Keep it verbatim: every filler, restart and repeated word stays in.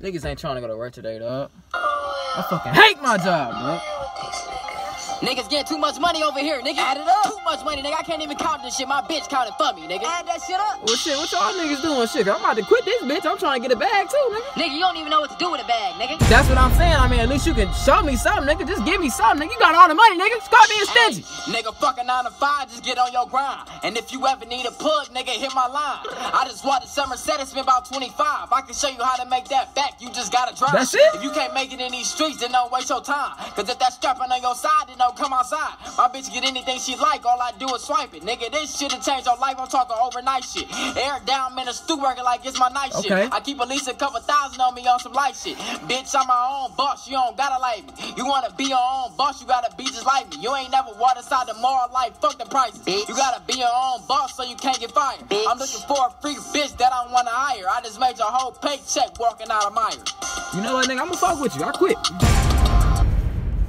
Niggas ain't trying to go to work today, dog. I fucking hate my job, dog. Niggas getting too much money over here, nigga. Add it up. Too much money, nigga. I can't even count this shit. My bitch counted for me, nigga. Add that shit up. Well, shit, what y'all niggas doing, shit? I'm about to quit this bitch. I'm trying to get a bag, too, nigga. Nigga, you don't even know what to do with a bag, nigga. That's what I'm saying. I mean, at least you can show me something, nigga. Just give me something, nigga. You got all the money, nigga. Stop being stingy. Hey, nigga, fucking nine to five, just get on your grind. And if you ever need a plug, nigga, hit my line. I just wanted summer set, it's been about twenty-five. I can show you how to make that back. You just gotta drive. That's it? If you can't make it in these streets, then don't waste your time. Cause if that strapping on your side, then don't come outside. My bitch get anything she like, all I do is swipe it. Nigga, this shit'll change your life. I'm talking overnight shit. Air down, man, the stew working like it's my night okay. shit. I keep at least a couple thousand on me on some light shit. Bitch, I'm my own boss, you don't gotta like me. You wanna be your own boss, you gotta be just like me. You ain't never walked inside the moral life, fuck the prices. Bitch. You gotta be your own boss so you can't get fired. Bitch. I'm looking for a freak bitch that I wanna hire. I just made your whole paycheck walking out of Myers. You know what, nigga? I'm gonna fuck with you. I quit.